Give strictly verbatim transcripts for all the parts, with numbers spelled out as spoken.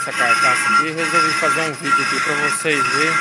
essa carcaça aqui. Resolvi fazer um vídeo aqui pra vocês verem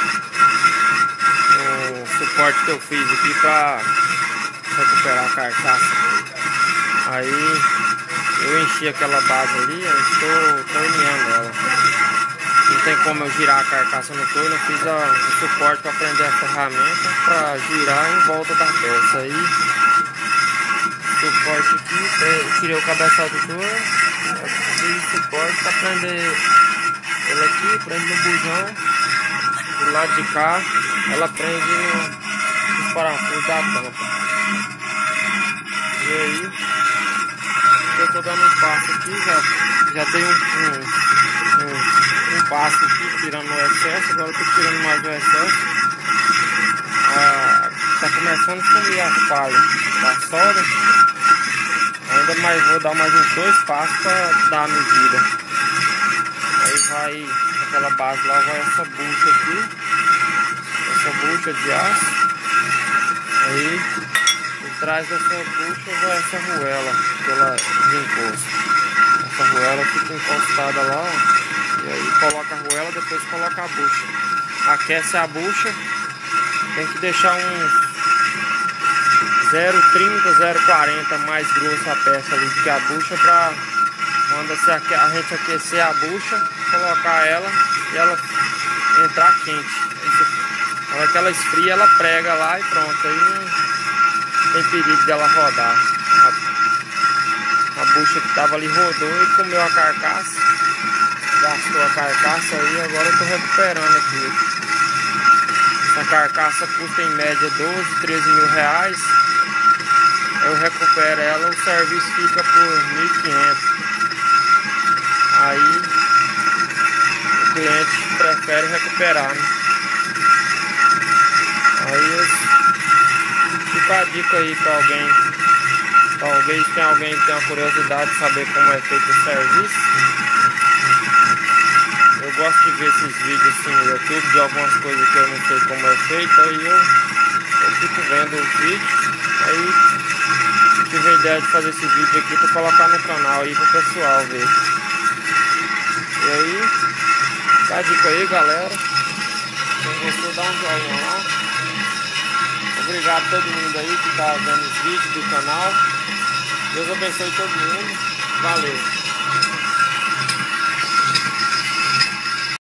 o suporte que eu fiz aqui pra recuperar a carcaça. Aí eu enchi aquela base ali, eu estou torneando ela. Não tem como eu girar a carcaça no torno, eu fiz a, o suporte para prender a ferramenta para girar em volta da peça. Aí suporte aqui, eu tirei o cabeçalho do torno, fiz o suporte para prender ele aqui, prende no bujão. Do lado de cá ela prende nos parafusos da tampa. E aí eu tô dando um passo aqui, já, já dei um, um, um, um passo aqui tirando o excesso, agora eu tô tirando mais o excesso. Ah, tá começando a sumir as palhas da solda. Ainda mais vou dar mais uns dois passos para dar a medida. Aí vai aquela base lá, vai essa bucha aqui, essa bucha de aço. Aí atrás dessa bucha vai essa arruela pela de encosto. Essa arruela fica encostada lá, ó, e aí coloca a arruela, depois coloca a bucha. Aquece a bucha, tem que deixar uns zero vírgula trinta, zero vírgula quarenta mais grosso a peça ali que a bucha, para quando a gente aquecer a bucha, colocar ela e ela entrar quente. Na hora que ela esfria, ela prega lá e pronto. Aí não tem perigo dela rodar. A, a bucha que tava ali rodou e comeu a carcaça, gastou a carcaça aí. Agora eu tô recuperando aqui. Essa carcaça custa em média doze, treze mil reais. Eu recupero ela, o serviço fica por mil e quinhentos. Aí o cliente prefere recuperar, né? Aí fica a dica aí para alguém, talvez tem alguém que tem uma curiosidade de saber como é feito o serviço. Eu gosto de ver esses vídeos assim no YouTube de algumas coisas que eu não sei como é feito, aí eu, eu fico vendo os vídeos. Aí tive a ideia de fazer esse vídeo aqui para colocar no canal aí para o pessoal ver. E aí, dá a dica aí, galera. Quem gostou, dá um joinha lá. Obrigado a todo mundo aí que está vendo os vídeos do canal. Deus abençoe todo mundo. Valeu.